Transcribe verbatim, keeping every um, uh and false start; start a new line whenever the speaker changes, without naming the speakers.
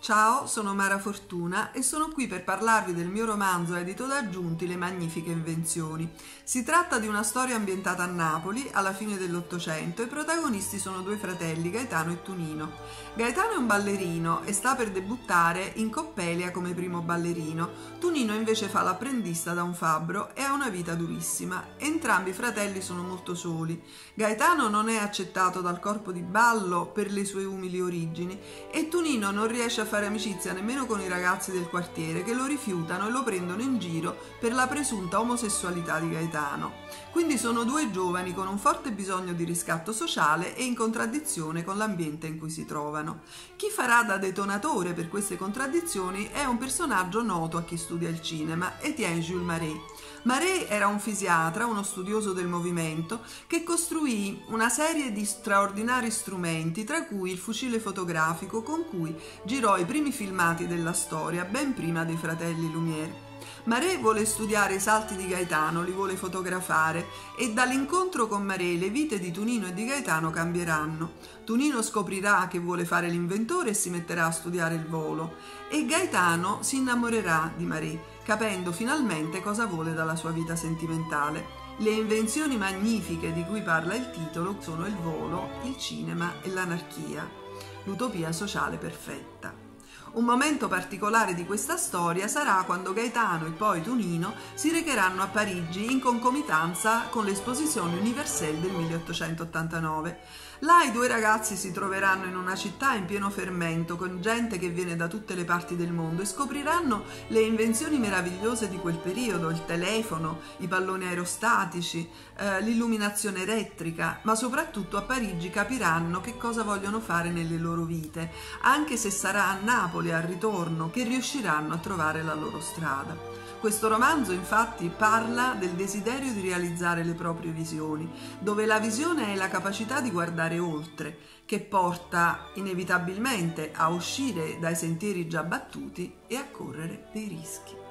Ciao, sono Mara Fortuna e sono qui per parlarvi del mio romanzo edito da Giunti, Le magnifiche invenzioni. Si tratta di una storia ambientata a Napoli alla fine dell'Ottocento e i protagonisti sono due fratelli, Gaetano e Tunino. Gaetano è un ballerino e sta per debuttare in Coppelia come primo ballerino. Tunino invece fa l'apprendista da un fabbro e ha una vita durissima. Entrambi i fratelli sono molto soli. Gaetano non è accettato dal corpo di ballo per le sue umili origini e Tunino non riesce a fare amicizia nemmeno con i ragazzi del quartiere che lo rifiutano e lo prendono in giro per la presunta omosessualità di Gaetano. Quindi sono due giovani con un forte bisogno di riscatto sociale e in contraddizione con l'ambiente in cui si trovano. Chi farà da detonatore per queste contraddizioni è un personaggio noto a chi studia il cinema, Étienne Jules Marais. Marais era un fisiatra, uno studioso del movimento, che costruì una serie di straordinari strumenti, tra cui il fucile fotografico con cui girò i primi filmati della storia, ben prima dei fratelli Lumière. Marais vuole studiare i salti di Gaetano, li vuole fotografare e dall'incontro con Marais le vite di Tunino e di Gaetano cambieranno. Tunino scoprirà che vuole fare l'inventore e si metterà a studiare il volo e Gaetano si innamorerà di Marais, capendo finalmente cosa vuole dalla sua vita sentimentale. Le invenzioni magnifiche di cui parla il titolo sono il volo, il cinema e l'anarchia, l'utopia sociale perfetta. Un momento particolare di questa storia sarà quando Gaetano e poi Tunino si recheranno a Parigi in concomitanza con l'esposizione Universelle del milleottocentottantanove. Là i due ragazzi si troveranno in una città in pieno fermento, con gente che viene da tutte le parti del mondo e scopriranno le invenzioni meravigliose di quel periodo, il telefono, i palloni aerostatici, eh, l'illuminazione elettrica, ma soprattutto a Parigi capiranno che cosa vogliono fare nelle loro vite, anche se sarà a Napoli al ritorno che riusciranno a trovare la loro strada. Questo romanzo infatti parla del desiderio di realizzare le proprie visioni, dove la visione è la capacità di guardare oltre, che porta inevitabilmente a uscire dai sentieri già battuti e a correre dei rischi.